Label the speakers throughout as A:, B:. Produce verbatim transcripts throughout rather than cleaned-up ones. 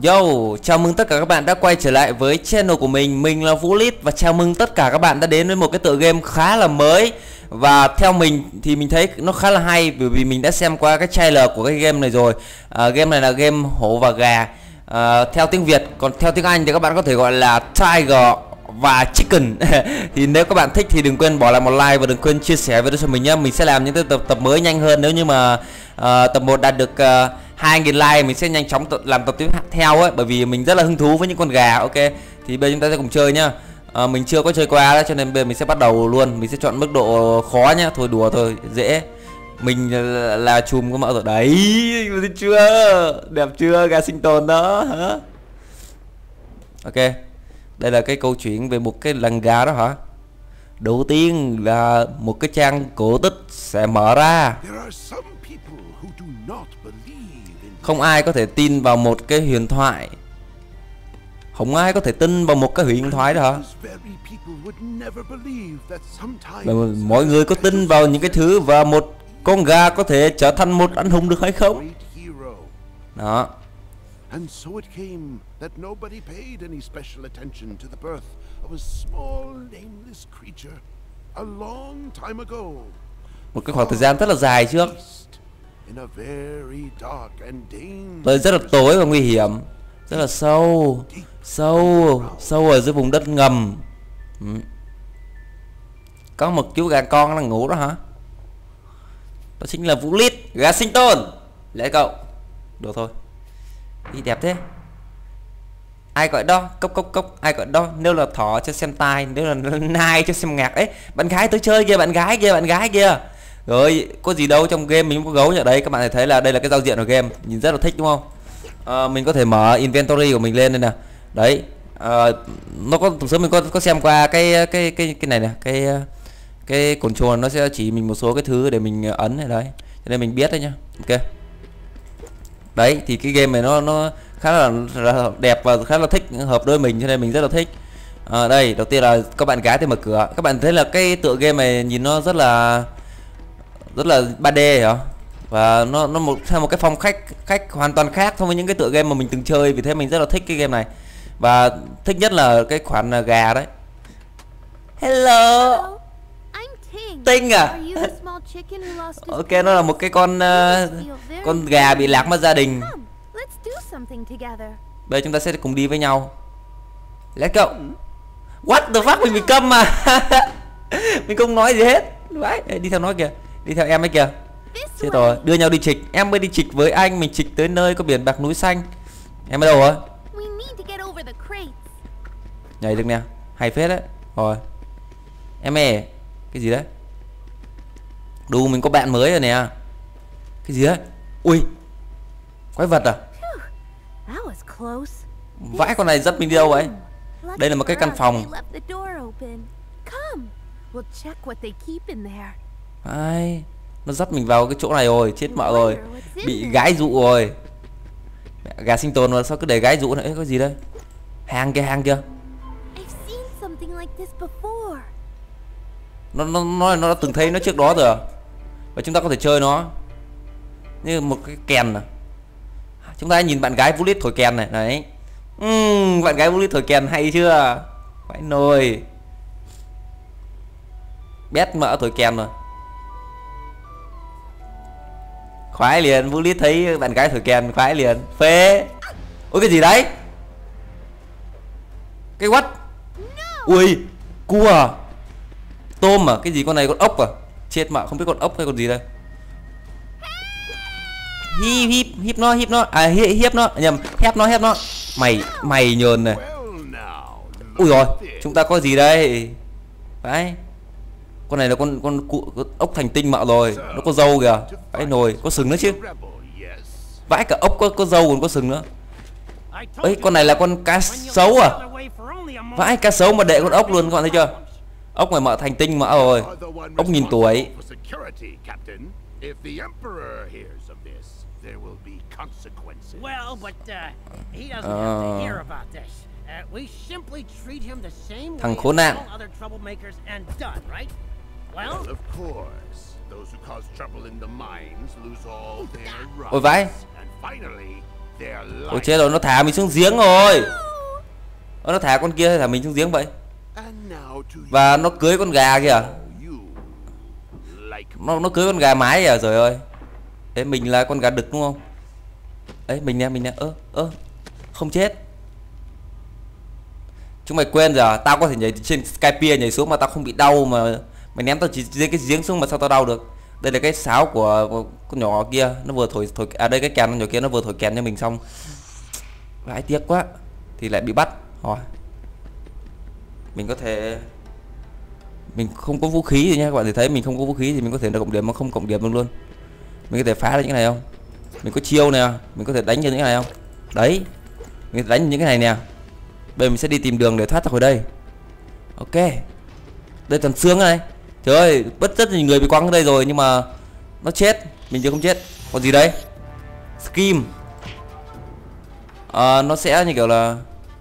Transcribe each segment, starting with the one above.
A: Yo, chào mừng tất cả các bạn đã quay trở lại với channel của mình. Mình là Vũ Lít và chào mừng tất cả các bạn đã đến với một cái tựa game khá là mới. Và theo mình thì mình thấy nó khá là hay, bởi vì mình đã xem qua cái trailer của cái game này rồi. à, Game này là game hổ và gà à, theo tiếng Việt, còn theo tiếng Anh thì các bạn có thể gọi là Tiger và Chicken. Thì nếu các bạn thích thì đừng quên bỏ lại một like và đừng quên chia sẻ video cho mình nhé. Mình sẽ làm những tập tập mới nhanh hơn. Nếu như mà uh, tập một đạt được uh, hai nghìn like mình sẽ nhanh chóng làm tập tiếp theo ấy, bởi vì mình rất là hứng thú với những con gà. Ok, thì bây giờ chúng ta sẽ cùng chơi nhá. À, mình chưa có chơi qua đó, cho nên bây giờ mình sẽ bắt đầu luôn. Mình sẽ chọn mức độ khó nhá. Thôi đùa thôi, dễ. Mình là, là chùm có mỡ rồi đấy. Thấy chưa? Đẹp chưa? Gà sinh tồn đó hả? Ok, đây là cái câu chuyện về một cái làng gà đó hả? Đầu tiên là một cái trang cổ tích sẽ mở ra. Không ai có thể tin vào một cái huyền thoại. Không ai có thể tin vào một cái huyền thoại đó hả? Mà mọi người có tin vào những cái thứ và một con gà có thể trở thành một anh hùng được hay không? Đó.
B: And so it came that nobody paid any special attention to the birth of a small nameless creature a long time ago.
A: Một cái khoảng thời gian rất là dài trước.
B: In a very dark and dangerous.
A: Nơi rất là tối và nguy hiểm, rất là sâu, sâu, sâu ở dưới vùng đất ngầm. Ừ. Có một chú gà con đang ngủ đó hả? Đó chính là Vũ Lít, gà sinh tồn. Lấy cậu. Được thôi. Ý đẹp thế. Ai gọi đó? Cốc cốc cốc. Ai gọi đó? Nếu là thỏ cho xem tai, nếu là nai cho xem ngạc. Ấy, bạn gái tới chơi kìa, bạn gái kia, bạn gái kia. Rồi, có gì đâu, trong game mình có gấu ở đây. Các bạn thấy là đây là cái giao diện của game, nhìn rất là thích đúng không? À, mình có thể mở inventory của mình lên đây nè. Đấy, à, nó có thực sự mình có có xem qua cái cái cái cái này nè, cái cái control nó sẽ chỉ mình một số cái thứ để mình ấn này đấy. Cho nên mình biết đấy nhá. Ok. Đấy, thì cái game này nó nó khá là, là đẹp và khá là thích, hợp đôi mình, cho nên mình rất là thích. À, đây, đầu tiên là các bạn gái thì mở cửa. Các bạn thấy là cái tựa game này nhìn nó rất là rất là ba D hả? Và nó nó một theo một cái phong cách khách hoàn toàn khác so với những cái tựa game mà mình từng chơi, vì thế mình rất là thích cái game này. Và thích nhất là cái khoản gà đấy. Hello. Tinh à? Ok, nó là một cái con uh, con gà bị lạc mất gia đình. Bây giờ chúng ta sẽ cùng đi với nhau. Let's go. What the fuck, mình bị câm mà. Mình không nói gì hết. Đấy, đi theo nó kìa. Đi theo em ấy kìa. Chết rồi, đưa nhau đi trịch. Em mới đi trịch với anh, mình trịch tới nơi có biển bạc núi xanh. Em ở đâu rồi? Nhảy được nè, hay phết đấy. Rồi. Em ơi, cái gì đấy? Đù, mình có bạn mới rồi nè. Cái gì đấy? Ui, quái vật à? Vãi, con này dắt mình đi đâu vậy? Đây là một cái căn phòng. Ai, nó dắt mình vào cái chỗ này rồi, chết mẹ rồi. Bị gái dụ rồi. Gà sinh tồn mà sao cứ để gái dụ nữa? Có gì đây? Hàng kia, hàng kia. Nó nó nó nó đã từng thấy nó trước đó rồi à? Và chúng ta có thể chơi nó như một cái kèn này. Chúng ta nhìn bạn gái Vũ Lít thổi kèn này đấy. Uhm, bạn gái Vũ Lít thổi kèn hay chưa? Phải nồi. Bét mỡ thổi kèn rồi. Khoái liền, Vũ Lít thấy bạn gái thổi kèn khoái liền. Phê. Ôi cái gì đấy? Cái what? Ui, cua à? Tôm à? Cái gì, con này con ốc à? Chết mà, không biết con ốc hay con gì đây. Hi hip hip nó hip nó à hi, hiếp nó nhầm hép nó hép nó mày mày nhờn này. Ui rồi, chúng ta có gì đây? Đấy, con này là con con, con, con ốc thành tinh mạo rồi, nó có râu kìa. Cái nồi có sừng nữa chứ. Vãi, cả ốc có có râu còn có sừng nữa. Ấy, con này là con cá sấu à? Vãi, cá sấu mà đệ con ốc luôn, các bạn thấy chưa? Ốc ngoài mợ thành tinh mỡ rồi. Ốc nghìn tuổi. Thằng khốn nạn. Ôi vãi.
B: their
A: Ôi
B: life.
A: chết rồi, nó thả mình xuống giếng rồi. Nó thả con kia hay thả mình xuống giếng vậy?
B: And now to
A: Và nó cưới con gà kìa.
B: you, like
A: Nó nó cưới con gà mái à, trời ơi. Đấy, mình là con gà đực đúng không? Ấy, mình nè, mình nè, ơ, ơ, không chết. Chúng mày quên rồi, tao có thể nhảy trên Skypiea nhảy xuống mà tao không bị đau mà mày ném tao chỉ dưới cái giếng xuống mà sao tao đau được? Đây là cái sáo của con nhỏ kia, nó vừa thổi thổi à đây cái kèn con nhỏ kia nó vừa thổi kèn cho mình xong. Vãi tiếc quá. Thì lại bị bắt. Rồi. Mình có thể mình không có vũ khí gì nha, các bạn thể thấy mình không có vũ khí thì mình có thể là cộng điểm mà không cộng điểm được luôn. Mình có thể phá được những cái này không? Mình có chiêu nè, mình có thể đánh như những cái này không? Đấy. Mình có thể đánh những cái này nè. Bây giờ mình sẽ đi tìm đường để thoát ra khỏi đây. Ok. Đây toàn xương này. Trời ơi, bất rất nhiều người bị quăng ở đây rồi nhưng mà nó chết, mình chưa không chết. Còn gì đấy? Scream. À, nó sẽ như kiểu là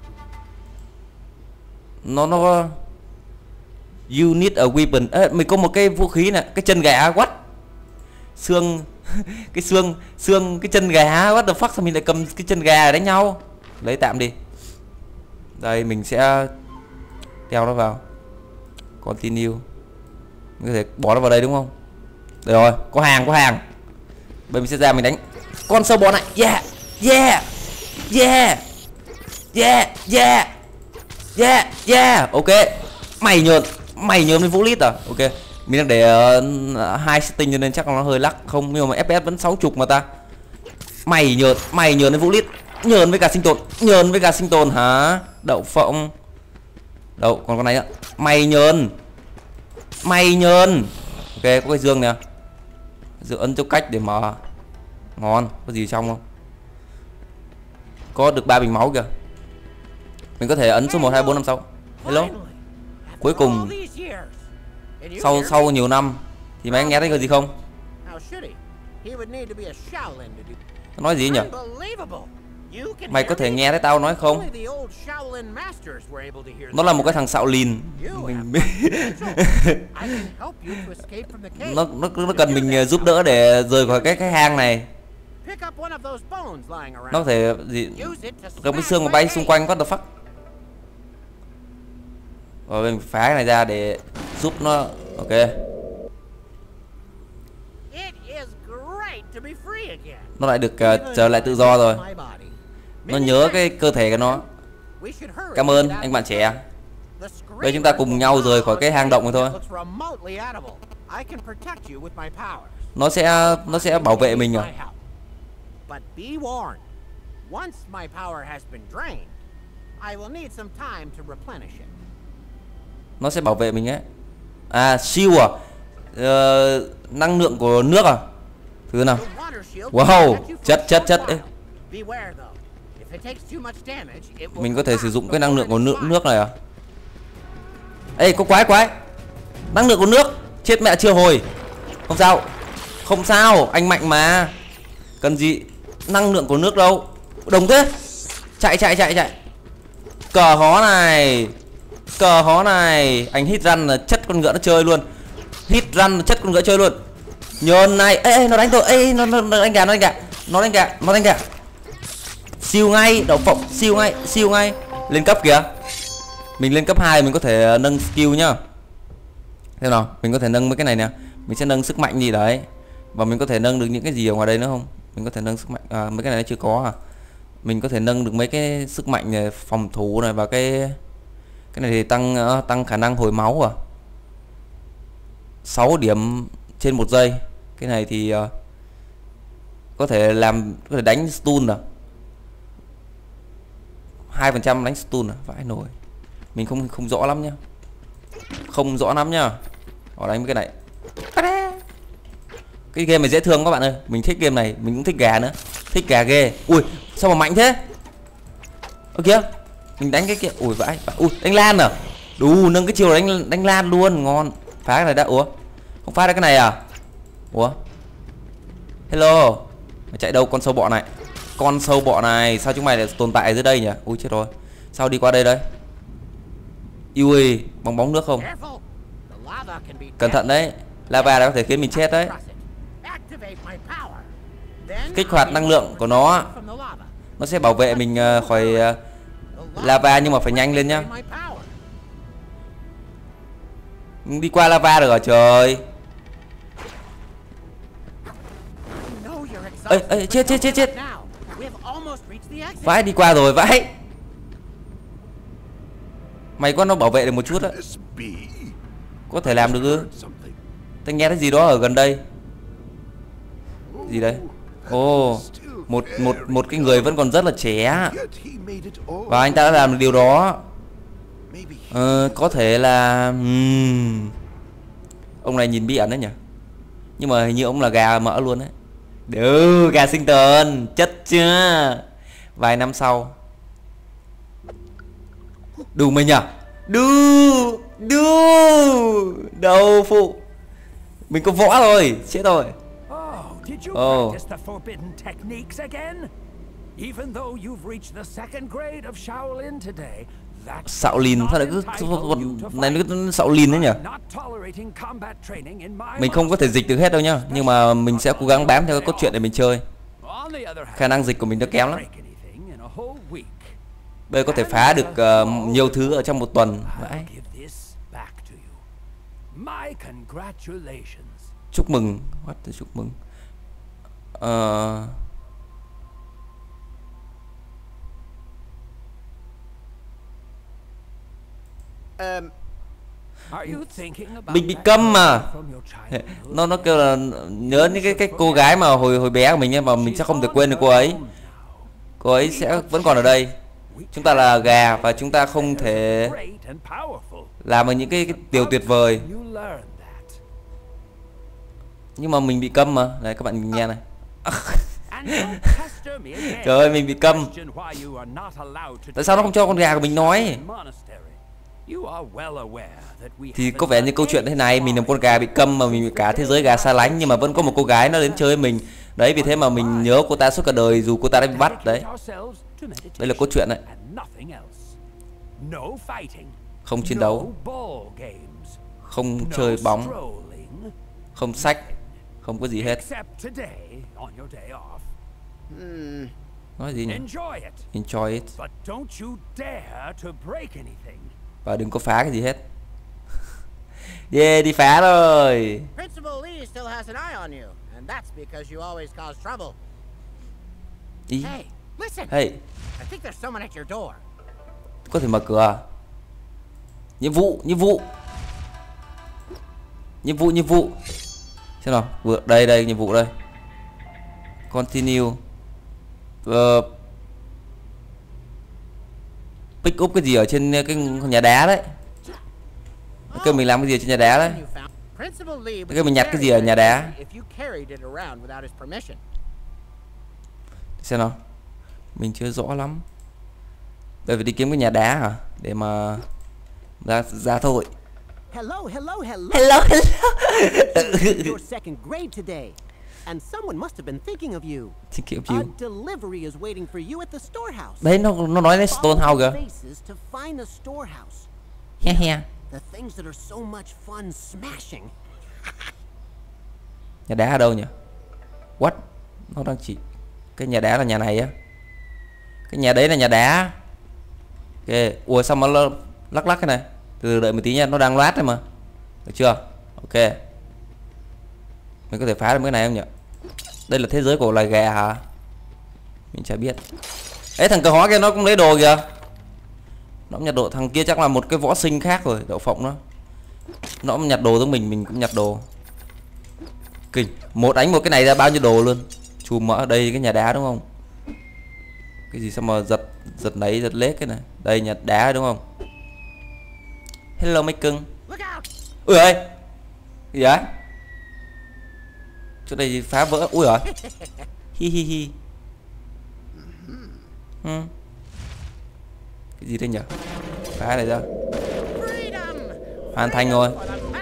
A: nó nó you need a weapon. À, mình có một cái vũ khí nè, cái chân gà what? Xương cái xương xương cái chân gà what the fuck, sao mình lại cầm cái chân gà đánh nhau? Lấy tạm đi. Đây mình sẽ đeo nó vào. Continue. Mình có thể bỏ nó vào đây đúng không? Được rồi, có hàng có hàng. Bây giờ mình sẽ ra mình đánh con sâu bọ này. Yeah. Yeah. Yeah. Yeah. Yeah. Yeah. Yeah. Ok. Mày nhờn, mày nhờn với vũ lít à? Ok. Mình đang để uh, hai setting cho nên chắc là nó hơi lắc không, nhưng mà ép pê ét vẫn sáu mươi mà ta. Mày nhờn, mày nhờn với vũ lít, nhờn với cả sinh tồn, nhờn với cả sinh tồn hả? Đậu phộng. Đâu, còn con này nữa. Mày nhờn. Mày nhờn. Ok, có cái dương nè. Dương ấn dấu cách để mở. Ngon, có gì trong không? Có được ba bình máu kìa. Mình có thể ấn số một hai bốn năm sáu. Hello. Cuối cùng sau sau nhiều năm thì mày nghe thấy cái gì không? Nó nói gì nhỉ? Mày có thể nghe thấy tao nói không? Nó là một cái thằng xạo lìn. Mình nó nó nó cần mình giúp đỡ để rời khỏi cái cái hang này. Nó có thể gì? Cầm cái xương mà bay xung quanh, what the fuck? Rồi mình phá cái này ra để giúp nó. Ok. Nó lại được uh, trở lại tự do rồi. Nó nhớ cái cơ thể của nó. Cảm ơn anh bạn trẻ. Bây chúng ta cùng nhau rời khỏi cái hang động này thôi. Nó sẽ nó sẽ bảo vệ mình à? Nó sẽ bảo vệ mình ấy. À, siêu à? Ờ, năng lượng của nước à? Thứ nào? Wow, chất chất chất ấy. Mình có thể sử dụng cái năng lượng của nước nước này à? Ê, có quái quái. Năng lượng của nước. Chết mẹ chưa hồi. Không sao. Không sao, anh mạnh mà. Cần gì năng lượng của nước đâu. Đồng thế. Chạy chạy chạy chạy. Cờ hó này. Cờ hó này. Anh hit run là chất con ngựa nó chơi luôn. Hit run là chất con ngựa chơi luôn. Nhơn này. Ê, ê nó đánh tôi. Ê nó, nó, nó đánh gà, nó đánh gà. Nó đánh gà, nó đánh gà. Siêu ngay, đậu phộng, siêu ngay, siêu ngay. Lên cấp kìa. Mình lên cấp hai mình có thể nâng skill nhá. Thế nào? Mình có thể nâng mấy cái này nè. Mình sẽ nâng sức mạnh gì đấy. Và mình có thể nâng được những cái gì ở ngoài đây nữa không? Mình có thể nâng sức mạnh à, mấy cái này chưa có à. Mình có thể nâng được mấy cái sức mạnh này, phòng thủ này và cái cái này thì tăng uh, tăng khả năng hồi máu à. sáu điểm trên một giây. Cái này thì uh, có thể làm có thể đánh stun à. hai phần trăm đánh stun à, vãi nổi. Mình không không rõ lắm nhá. Không rõ lắm nhá. Ở đánh cái này. Cái game này dễ thương các bạn ơi. Mình thích game này, mình cũng thích gà nữa. Thích gà ghê. Ui, sao mà mạnh thế? Ơ kìa. Mình đánh cái kia. Ui vãi. Ui, đánh lan à? Đủ, nâng cái chiều đánh đánh lan luôn, ngon. Phá cái này đã. Ủa? Không phá được cái này à? Ủa? Hello. Mày chạy đâu con sâu bọ này? Con sâu bọ này, sao chúng mày lại tồn tại dưới đây nhỉ? Ui chết rồi. Sao đi qua đây đây? Ui, bong bóng nước không? Cẩn thận đấy. Lava đã có thể khiến mình chết đấy. Kích hoạt năng lượng của nó. Nó sẽ bảo vệ mình uh, khỏi uh, lava, nhưng mà phải nhanh lên nhá. Đi qua lava được rồi trời. Ê, ê, chết chết chết chết. Vãi, đi qua rồi vãi. May quá nó bảo vệ được một chút á. Có thể làm được ư? Ta nghe thấy gì đó ở gần đây. Gì đây? Ồ, oh, một một một cái người vẫn còn rất là trẻ và anh ta đã làm được điều đó. Ờ, có thể là uhm. Ông này nhìn bí ẩn đấy nhỉ. Nhưng mà hình như ông là gà mỡ luôn đấy. Được, gà sinh tồn, chất chưa? Vài năm sau. Đủ mình à? Đu, đu. Đầu phụ. Mình có võ rồi, chết rồi. Oh. Sạo lìn, sao lại cứ này nó sạo lìn đấy nhỉ? Mình không có thể dịch được hết đâu nhá, nhưng mà mình sẽ cố gắng bám theo cái cốt truyện để mình chơi. Khả năng dịch của mình nó kém lắm. Bây giờ có thể phá được uh, nhiều thứ ở trong một tuần. Vãi. Chúc mừng. What the chúc mừng. Uh...
B: Um,
A: Mình bị câm mà. Nó nó kêu là nhớ những cái cái cô gái mà hồi hồi bé của mình ấy, mà mình sẽ không thể quên được cô ấy. Cô ấy sẽ vẫn còn ở đây. Chúng ta là gà và chúng ta không thể làm được những cái, cái điều tuyệt vời. Nhưng mà mình bị câm mà. Này các bạn nghe này. Trời ơi, mình bị câm. Tại sao nó không cho con gà của mình nói? Thì có vẻ như câu chuyện thế này, mình là con gà bị câm mà mình bị cả thế giới gà xa lánh, nhưng mà vẫn có một cô gái nó đến chơi với mình. Đấy, vì thế mà mình nhớ cô ta suốt cả đời dù cô ta đã bị bắt. Đấy, đây là câu chuyện đấy. Không chiến đấu, không chơi bóng, không sách, không có gì hết. Nói gì nhỉ? Enjoy it. Và đừng có phá cái gì hết. Yeah, đi phá rồi. Ý. Hey, có thể mở cửa à? Nhiệm vụ, nhiệm vụ, nhiệm vụ, nhiệm vụ. Xem nào, vừa đây đây nhiệm vụ đây. Continue. Uh, pick up cái gì ở trên cái nhà đá đấy. Cái mình làm cái gì ở trên nhà đá đấy. Cái mình nhặt cái gì ở nhà đá. Xem nào. Mình chưa rõ lắm. Đây phải đi kiếm cái nhà đá hả? Để mà ra ra thôi.
C: Hello, hello, hello.
A: Hello, hello.
C: You're second grade today. And someone must have been thinking of you.
A: Thinking of you.
C: A delivery is waiting for you at the storehouse.
A: Đấy, nó nó nói đến storehouse kìa.
C: To find a storehouse.
A: He he.
C: The things that are so much fun smashing.
A: Nhà đá ở đâu nhỉ? What? Nó đang chỉ cái nhà đá là nhà này á. Cái nhà đấy là nhà đá. Ok. Ủa sao mà nó lắc lắc cái này? Từ đợi một tí nha, nó đang loát đấy mà. Được chưa? Ok. Mình có thể phá được cái này không nhỉ? Đây là thế giới của loài gà hả? Mình chả biết. Ấy, thằng cờ hóa kia nó cũng lấy đồ kìa. Nó cũng nhặt đồ. Thằng kia chắc là một cái võ sinh khác rồi. Đậu phộng nó. Nó cũng nhặt đồ giống mình. Mình cũng nhặt đồ. Kinh. Một đánh một cái này ra bao nhiêu đồ luôn. Chùm ở đây cái nhà đá đúng không? Cái gì sao mà giật giật nấy giật lết cái này. Đây nhà đá đúng không? Hello mấy cưng. Ui ơi. Cái gì đấy? Chỗ đây phá vỡ. Ui rồi. Hi hi hi. Hmm. Cái gì đây nhỉ? Phá này ra. Hoàn thành rồi.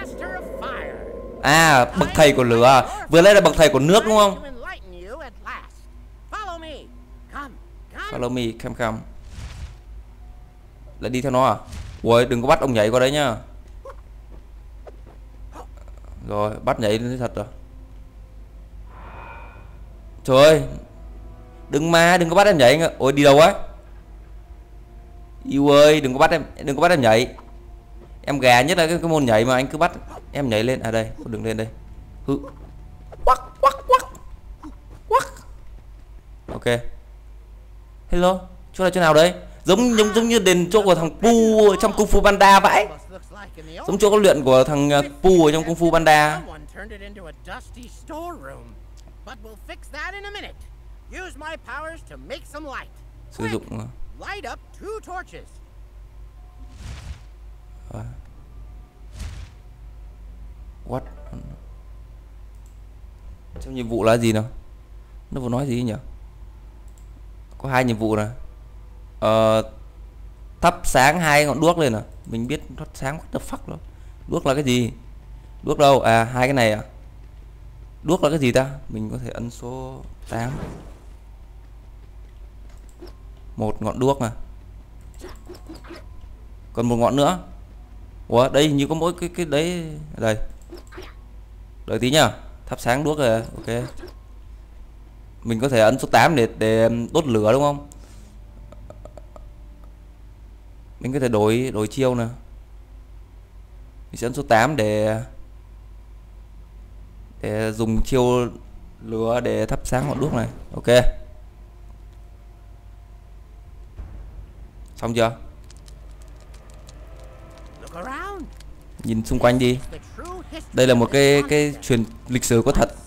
A: À, bậc thầy của lửa. Vừa lấy là bậc thầy của nước đúng không? Follow me, come come. Lại đi theo nó à? Ui, đừng có bắt ông nhảy qua đấy nhá. Rồi, bắt nhảy lên thật rồi. Trời ơi. Đừng mà, đừng có bắt em nhảy anh ạ. Ôi đi đâu á? Yêu ơi, đừng có bắt em, đừng có bắt em nhảy. Em gà nhất là cái, cái môn nhảy mà anh cứ bắt em nhảy lên. À đây, đừng lên đây. Hự. Quắc quắc quắc. Quắc. Ok. Hello, chỗ là chỗ nào đấy? Giống giống giống như đền chỗ của thằng Pu trong Kung Fu Panda vậy. Giống chỗ có luyện của thằng Pu ở trong Kung Fu Panda. Sử dụng à. What? Trong nhiệm vụ là gì nào? Nó vừa nói gì nhỉ? Có hai nhiệm vụ nè. Ờ, thắp sáng hai ngọn đuốc lên à? Mình biết thắp sáng what the fuck đó. Đuốc là cái gì? Đuốc đâu? À hai cái này à? Đuốc là cái gì ta? Mình có thể ấn số tám. Một ngọn đuốc nè. Còn một ngọn nữa. Ủa đây hình như có mỗi cái cái đấy đây. Đợi tí nhá. Thắp sáng đuốc rồi. Ok. Mình có thể ấn số tám để để đốt lửa đúng không? Mình có thể đổi đổi chiêu nè. Mình sẽ ấn số tám để để dùng chiêu lửa để thắp sáng ngọn đuốc này. Ok. Xong chưa? Nhìn xung quanh đi. Đây là một cái cái truyền lịch sử có thật.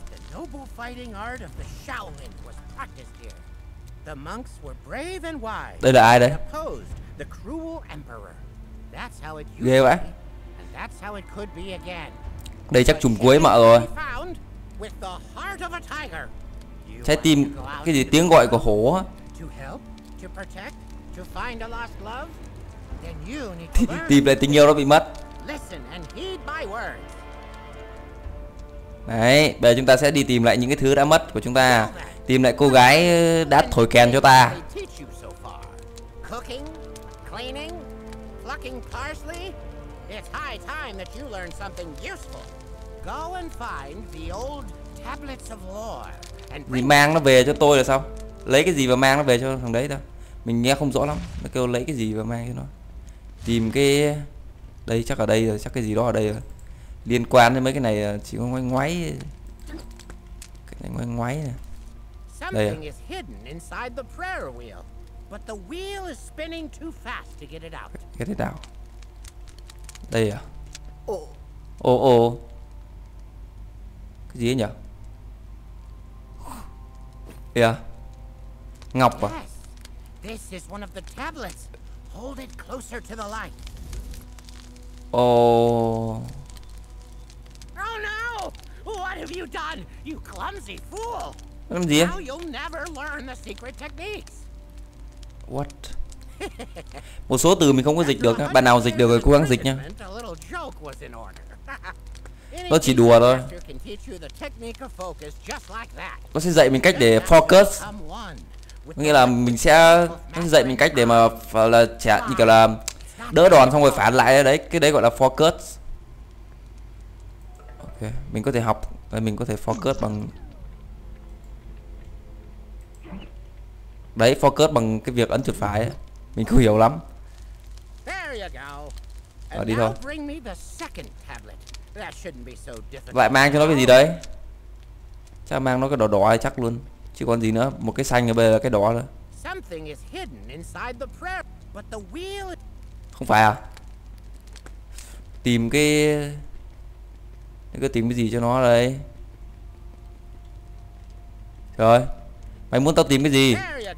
A: Đây là ai đấy? Ghê vậy. Đây chắc trùm cuối mà rồi. Trái tim cái gì tiếng gọi của hổ á. Tìm lại tình yêu nó bị mất. Đấy, bây giờ chúng ta sẽ đi tìm lại những cái thứ đã mất của chúng ta. Tìm lại cô gái đã thổi kèn cho ta. Gì mang nó về cho tôi là sao? Lấy cái gì và mang nó về cho thằng đấy đâu? Mình nghe không rõ lắm. Nó kêu lấy cái gì và mang cho nó. Tìm cái... Đây chắc ở đây rồi, chắc cái gì đó ở đây rồi. Liên quan đến mấy cái này chỉ có ngoái ngoái. Cái này ngoái ngoái này. Đây à? Get it out. Đây à? Ồ ồ. Cái gì ấy nhỉ? Đây à? Ngọc à? Ồ.
C: What have you done, you clumsy fool?
A: Làm gì?
C: Now you'll never learn the secret techniques.
A: What? Một số từ mình không có dịch được, bạn nào dịch được rồi cố gắng dịch nha. Nó chỉ đùa thôi. Nó sẽ dạy mình cách để focus. Nghĩa là mình sẽ nó sẽ dạy mình cách để mà phải là trả như kiểu là đỡ đòn xong rồi phản lại đấy, cái đấy gọi là focus. Ok, mình có thể học, mình có thể focus bằng đấy, focus bằng cái việc ấn chuột phải ấy. Mình không hiểu lắm. Ờ, đi thôi. Lại mang cho nó cái gì đấy? Chắc mang nó cái đỏ đỏ chắc luôn. Chứ còn gì nữa, một cái xanh ở bên là cái đỏ nữa. Không phải à? Tìm cái... Cứ tìm cái gì cho nó đây. Rồi. Mày muốn tao tìm cái gì?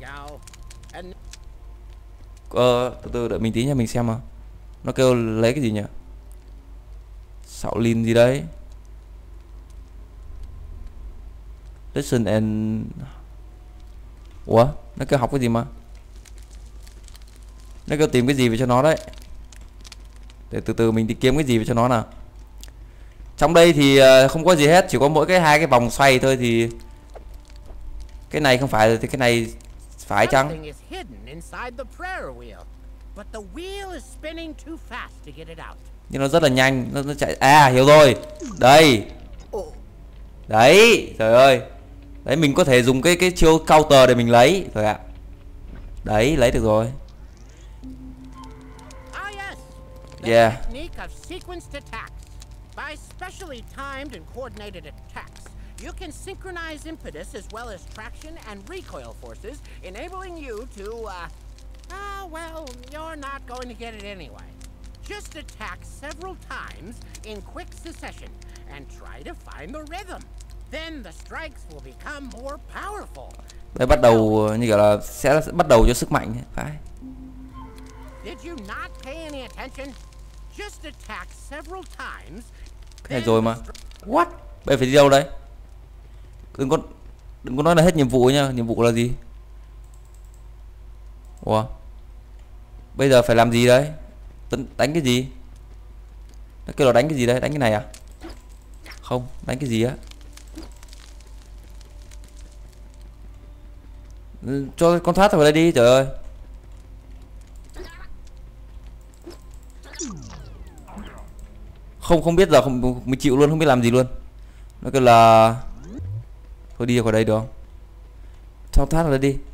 A: Ờ, từ từ đợi mình tí nha, mình xem mà. Nó kêu lấy cái gì nhỉ? Sạo lin gì đấy. Listen and... Ủa? Nó kêu học cái gì mà? Nó kêu tìm cái gì về cho nó đấy. Để từ từ mình đi kiếm cái gì về cho nó nào. Trong đây thì không có gì hết, chỉ có mỗi cái hai cái vòng xoay thôi thì cái này không phải thì cái này phải chăng? Nhưng nó rất là nhanh, nó, nó chạy. À hiểu rồi. Đây. Đấy, trời ơi. Đấy, mình có thể dùng cái cái chiêu counter để mình lấy thôi ạ. Đấy, lấy được rồi. Yeah.
C: Technique of sequenced attacks. By specially timed and coordinated attacks, you can synchronize impetus as well as traction and recoil forces, enabling you to, uh, ah, well, you're not going to get it anyway. Just attack several times in quick succession and try to find the rhythm. Then the strikes will become more powerful.
A: Đây bắt đầu như kiểu là sẽ bắt đầu cho sức mạnh phải.
C: Did you not pay any attention? Just attack several times.
A: Cái này rồi mà. What? Bây giờ phải đi đâu đây? Đừng có đừng có nói là hết nhiệm vụ nha. Nhiệm vụ là gì? Ủa? Bây giờ phải làm gì đấy? Đánh cái gì? Nó kêu là đánh cái gì đấy? Đánh cái này à? Không, đánh cái gì á? Cho con thoát vào đây đi, trời ơi. Không không biết giờ không mình chịu luôn, không biết làm gì luôn. Nó kêu là thôi đi khỏi đây được không? Sao thoát vào đây đi.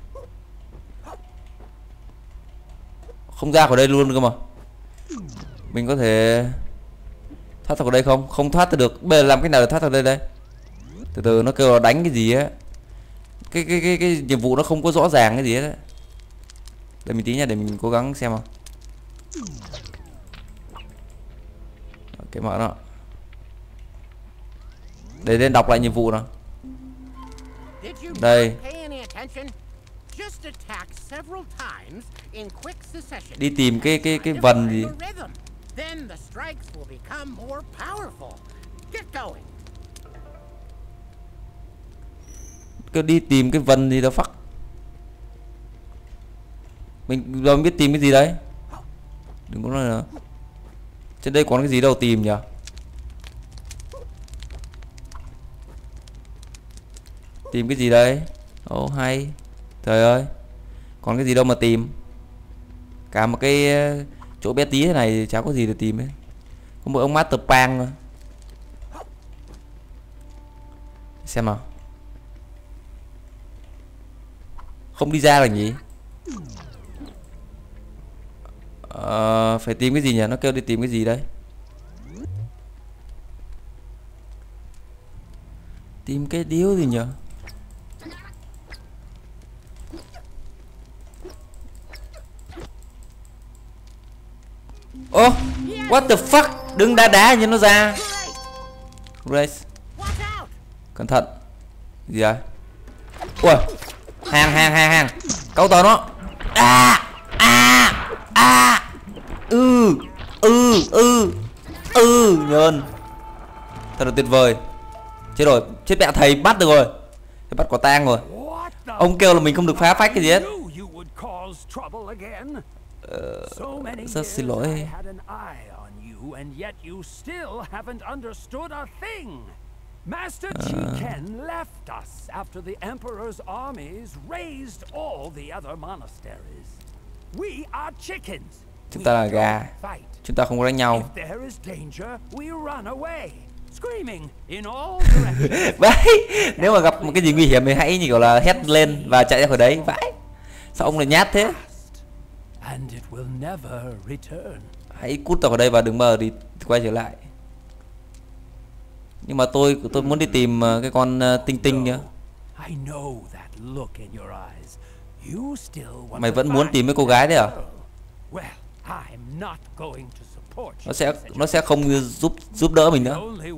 A: Không ra khỏi đây luôn cơ mà. Mình có thể thoát ra khỏi đây không? Không thoát ra được. Bây giờ làm cách nào để thoát ra đây đây? Từ từ nó kêu là đánh cái gì á. Cái cái cái cái nhiệm vụ nó không có rõ ràng cái gì hết đấy. Để mình tí nha, để mình cố gắng xem nào. Cái mở nó. Để lên đọc lại nhiệm vụ nào. Đây. Đi tìm cái cái cái vần gì. Cứ đi tìm cái vần gì đó fuck. Mình giờ biết tìm cái gì đấy. Đừng có nói nữa. Trên đây còn cái gì đâu tìm nhỉ? Tìm cái gì đấy? Ồ oh, hay. Trời ơi. Còn cái gì đâu mà tìm. Cả một cái chỗ bé tí thế này chả có gì để tìm ấy. Có một ông Master Pang thôi. Xem nào. Không đi ra là gì? Ờ, phải tìm cái gì nhỉ? Nó kêu đi tìm cái gì đấy? Tìm cái điếu gì nhỉ? Ô, oh, what the fuck? Đừng đá đá như nó ra. Race. Cẩn thận. Gì vậy? Ui, hàng hàng hàng hàng. Câu tờ nó. À, à, à. Ừ, ừ, ừ, ừ, nhơn. Thật là tuyệt vời. Chết rồi, chết mẹ thầy bắt được rồi. Thầy bắt quả tang rồi. Ông kêu là mình không được phá phách cái gì hết. Ờ, rất xin lỗi.
D: Master Chi Ken left us after the Emperor's armies razed all the other monasteries. We are chickens.
A: Chúng ta là gà. Chúng ta không có đánh nhau. Vậy, nếu mà gặp một cái gì nguy hiểm thì hãy như kiểu là hét lên và chạy ra khỏi đấy. Vãi. Sao ông lại nhát thế? Hãy cút ra khỏi đây và đừng bao giờ đi quay trở lại. Nhưng mà tôi tôi muốn đi tìm cái con uh, tinh tinh nhá. Mày vẫn muốn tìm mấy cô gái đấy à? Nó sẽ nó sẽ không giúp giúp đỡ mình nữa.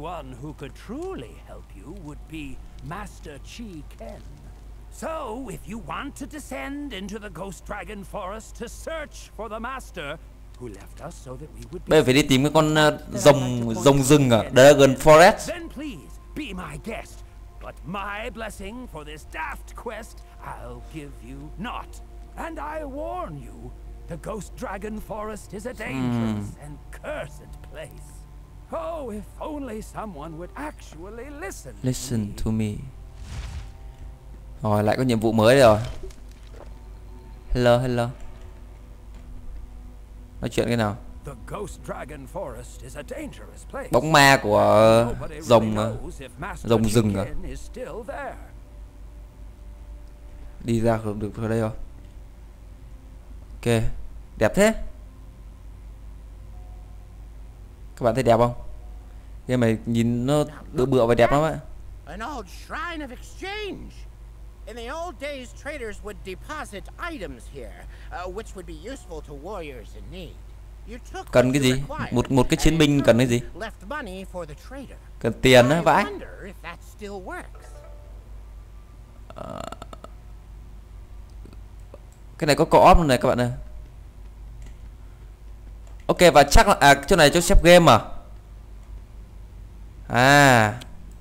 D: So, if you want to descend into the Ghost Dragon Forest to search for the master who left us so that we would be.
A: Bây giờ phải đi tìm cái con uh, rồng rồng rừng à, Dragon Forest.
D: Then please be my guest. But my blessing for this daft quest I'll give you not. And I warn you, the Ghost Dragon Forest is a dangerous mm. and cursed place. Oh, if only someone would actually listen.
A: Listen to me. To me. Rồi lại có nhiệm vụ mới rồi. Hello hello. Nói chuyện cái nào? Bóng ma của rồng rồng rừng à? Đi ra được, được ở đây rồi. Ok, đẹp thế. Các bạn thấy đẹp không? Cái này nhìn nó bựa bựa và đẹp lắm ạ.
C: An old shrine of exchange. In the old days, traders would deposit items here, uh, which would be useful to warriors in need. You took
A: Cần cái gì? Một một cái chiến binh cần cái gì?
C: left money for the trader.
A: Cần tiền á
C: I
A: vãi.
C: wonder if that still works.
A: Cái này có co-op luôn này các bạn ơi. Ok, và chắc là à chỗ này cho xếp game à. À.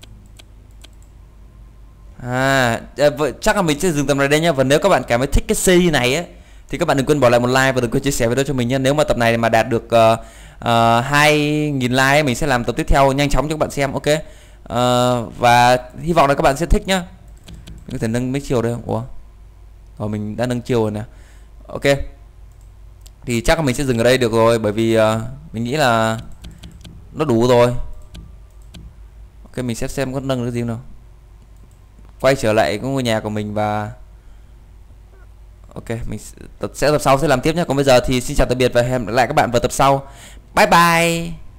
A: À, vậy chắc là mình sẽ dừng tầm này đây nhá. Và nếu các bạn cảm thấy thích cái series này á thì các bạn đừng quên bỏ lại một like và đừng quên chia sẻ video cho mình nhé. Nếu mà tập này mà đạt được uh, uh, hai nghìn like mình sẽ làm tập tiếp theo nhanh chóng cho các bạn xem. Ok. Uh, và hy vọng là các bạn sẽ thích nhá. Mình có thể nâng mấy chiều đây không? Ủa? Rồi mình đã nâng chiều rồi nè. Ok. Thì chắc là mình sẽ dừng ở đây được rồi, bởi vì uh, mình nghĩ là nó đủ rồi. Ok, mình sẽ xem có nâng được cái gì nào. Quay trở lại cái ngôi nhà của mình và ok, mình tập sẽ tập sau sẽ làm tiếp nhé. Còn bây giờ thì xin chào tạm biệt và hẹn gặp lại các bạn vào tập sau. Bye bye.